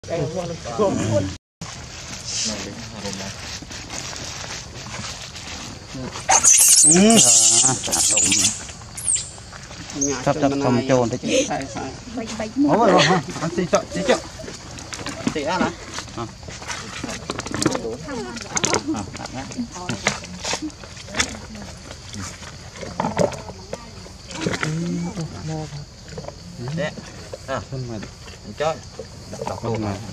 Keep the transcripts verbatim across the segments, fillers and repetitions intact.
Sắp sắp không trồn đấy chứ. Ôi rồi hả? Anh xí chọn, xí chọn. Xí á nè. Ờ. Ờ, tặng nhé. Đấy. À, mình cho đọc luôn mà.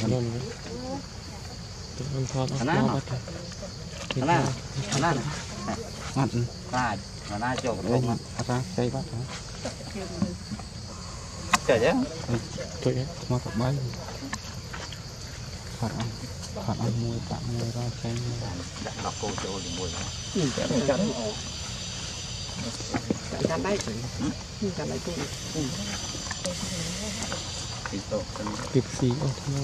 Anh á. Anh á. Anh á. Mặt. Là là na cho cái bông á. Ra cây bắt hả? Trời chứ. Thôi ấy, mà tập bay. Phạt ăn. Phạt ăn mùi tặng mùi ra cây. Đọc cô cho thì mùi đó. Nhìn cái này chắn. Chắn đây. Chắn đây cô. Kịp xí ô thôi.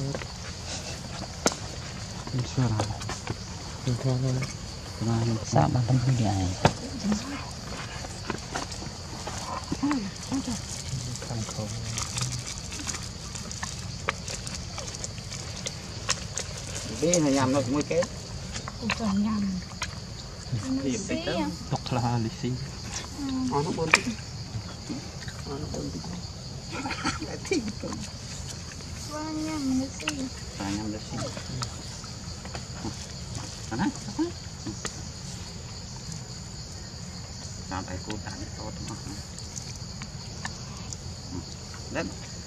Mình chưa làm. Mình thôi thôi. Sao mà không không dài. Biết là nhầm nó cũng mới kết. Còn nhầm. Thì tích đó. Đọc là lịch sinh. Nó nó bơn tích. Nó nó bơn tích. Lại thích cũng. Qua nhầm lịch sinh. Qua nhầm lịch sinh. Hả? Hả? Làm bài cô tặng tốt mà. Đấy.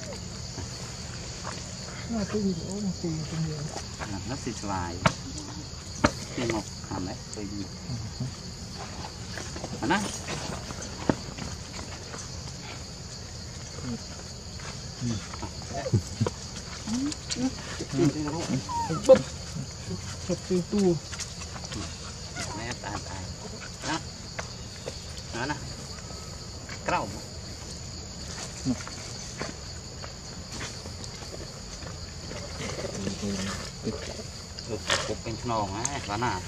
Nó cái gì đó nó xì cái gì. Nó xì xoài. Cái ngọc hàm đấy, tôi gì. Hả nè. Búp. Sụp tiêu tu. Nè tài tài. Đó. Đó nè. Cào. Cục bên nòng á, bạn à.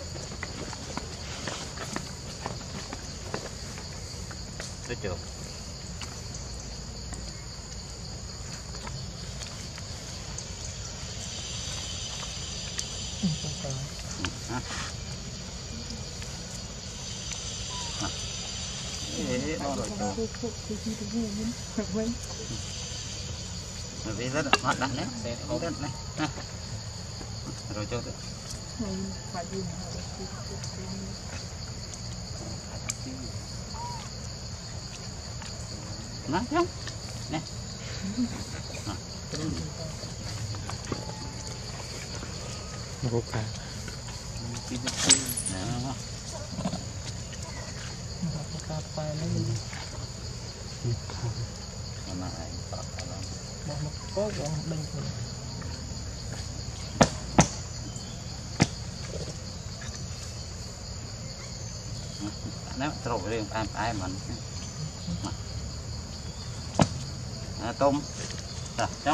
Được chưa? Hả? Ê, đó rồi cho. Bởi vì rất là hoạt động đấy, sẽ có đất này. Rồi cho được. Nó không? Nè. Nó có cả. Đó. Nó có cả phải nó đi. Nó lại tọt vào đó. Nó có cái đinh thôi. Nếu trộn riêng ai ai mình à, tôm rồi đó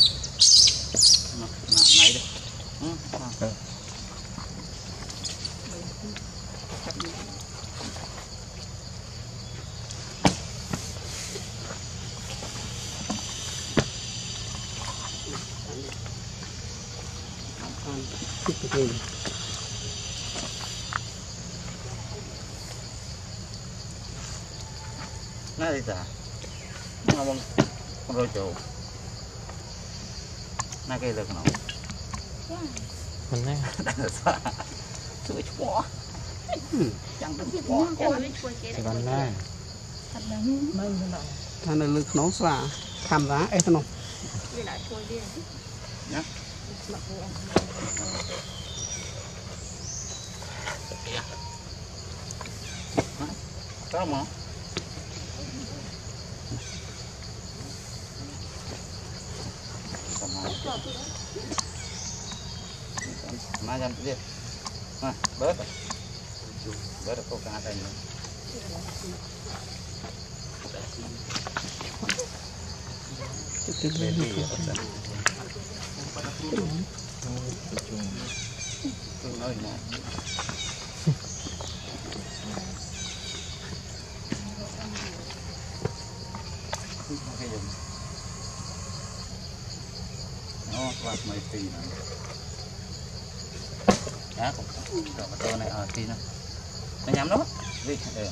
này đi ừ. Nó đi sao? Nó không không rồi chỗ. Nó cái được không? Mình nè. Sủi chua. Chẳng được chua. Thì bạn nè. Thằng này lực nấu xả tham giá ấy thôi. Nhá. Có không? Mà dần đi. Mà bớt rồi. Bớt được cô cá đây nữa. Cái lên đi. Tôi nói nè. Cái gì? Ồ. nó vào mấy tì nữa á cũng rồi mà tôi này ở tì nó nó nhắm đó đi ừ.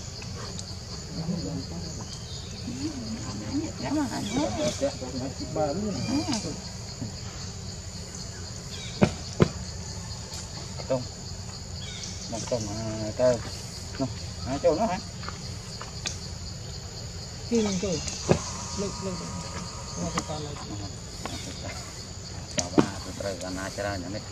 Nhắm mà hả ba đứa này tôm một tôm cơ nó hả châu nó hả khi mình chơi lên lên nó phải còn lại chào ba tôi trời gần ai chơi ra nhỉ này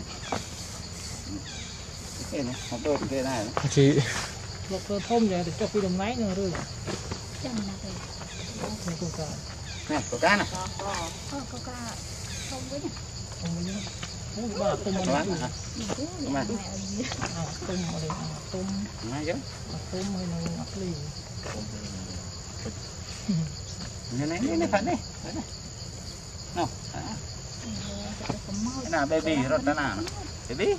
cái này không tôi cái này chị lộc cơ thôm vậy thì cho phi đồng máy nữa rồi Chẳng là cái không cùng cả nè có cá nè có có có có cá không với nhỉ không có nhớ không bà tôm mà bán hả tôm mà à tôm ở đây tôm ngay chứ tôm hay là ngắt lì này này này phải này phải này nào cái nào baby rồi đó nào baby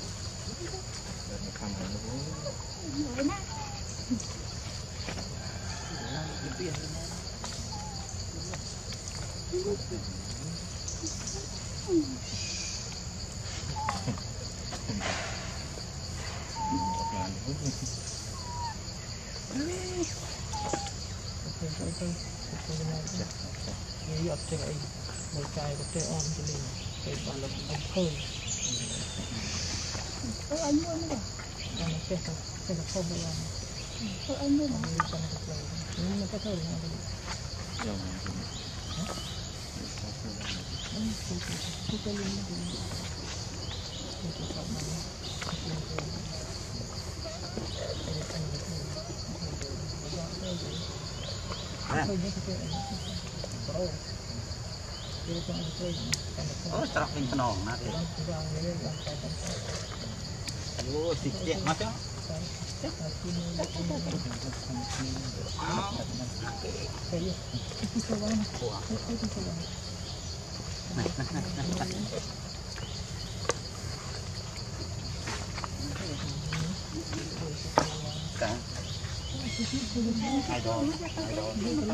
Như giọt trên ấy một chai có trái om cho mình cái bà là ông khơi có anh luôn đấy ăn cái cái cái là không bao giờ có anh luôn ăn đi trong cái này nhưng mà cái thôi là được oh trọc lên nòng nè ô thịt chẹt mà chứ cả ai đó ai đó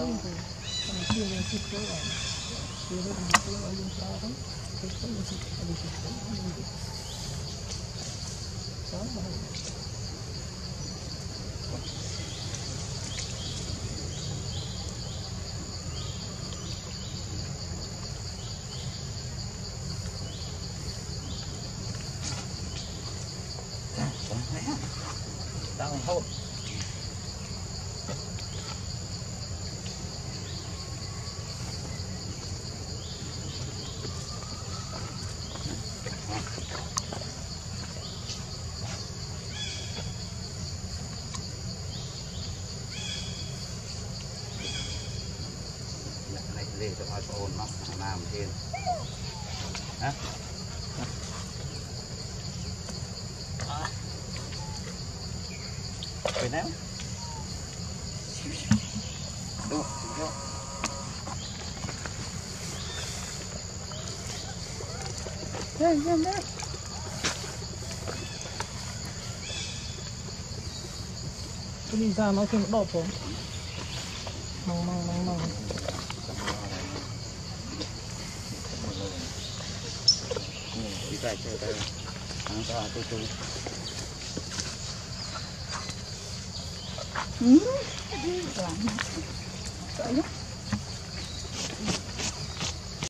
tao hốt này để cho ai ổn nó làm thêm hả phải ném đúng đúng đây đây đây cái đi ra nói chung đột rồi mong mong mong mong đi về chơi đây ăn cho tôi tôi ừ. Rồi,